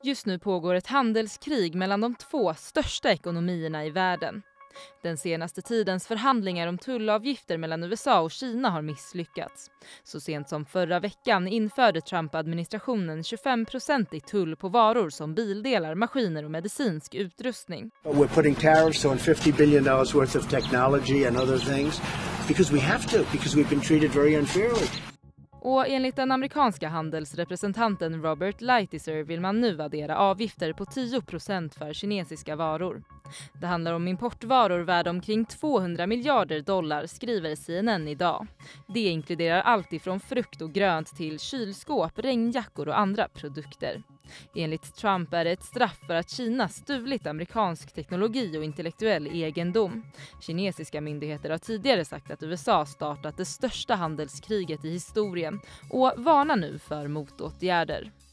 Just nu pågår ett handelskrig mellan de två största ekonomierna i världen. Den senaste tidens förhandlingar om tullavgifter mellan USA och Kina har misslyckats. Så sent som förra veckan införde Trump-administrationen 25% i tull på varor som bildelar, maskiner och medicinsk utrustning. We're putting tariffs on $50 billion worth of technology and other things because we have to, because we've been treated very unfairly. Och enligt den amerikanska handelsrepresentanten Robert Lighthizer vill man nu addera avgifter på 10% för kinesiska varor. Det handlar om importvaror värda omkring $200 miljarder, skriver CNN idag. Det inkluderar allt ifrån frukt och grönt till kylskåp, regnjackor och andra produkter. Enligt Trump är det ett straff för att Kina stulit amerikansk teknologi och intellektuell egendom. Kinesiska myndigheter har tidigare sagt att USA startat det största handelskriget i historien och varnar nu för motåtgärder.